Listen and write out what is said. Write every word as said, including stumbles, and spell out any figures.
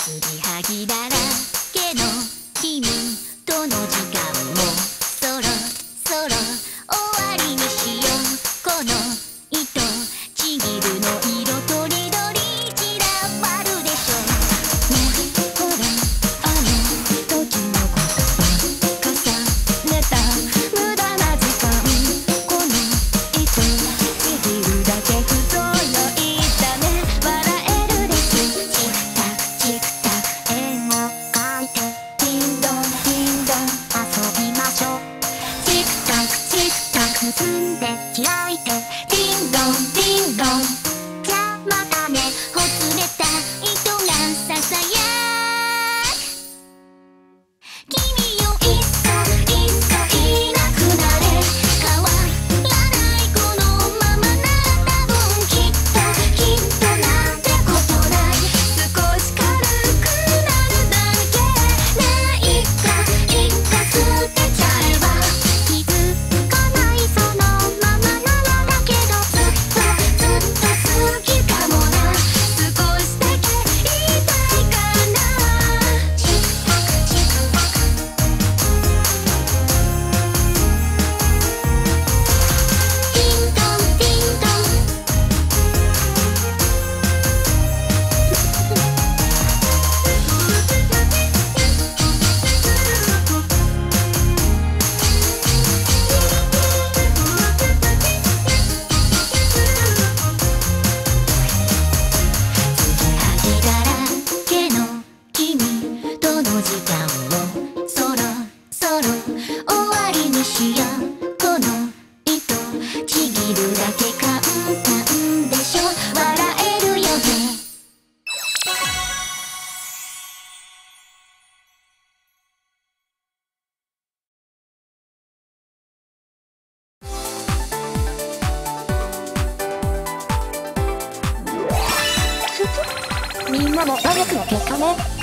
継ぎはぎだらけの君との時間もそろそろ終わりにしよう。この糸ちぎるの色とりどり散らばるでしょ。ねえほらあの時のこと重ねた無駄な時間。この糸ちぎるだけ不揃いだね。笑えるですチクタクチクタク絵を描いてティンドンティンドン遊びましょう。チクタクチクタク結んで開いてティンドンティンドン。じゃあまたねほつれた糸がささやく。君よいっそいっそいなくなれ。変わらないこのままなら多分きっときっとなんてことない。少し軽くなるだけ。ないかいっか捨てちゃえば気づかないそのままならだけどずっとずっと好きかもな。少しだけ言いたいかな。チクタクチクタクティントンティントン。継ぎはぎだらけの君との時間をそろそろ終わりにしよう。この糸ちぎるだけ簡単でしょ。笑えるよね。 みんなも努力の結果ね。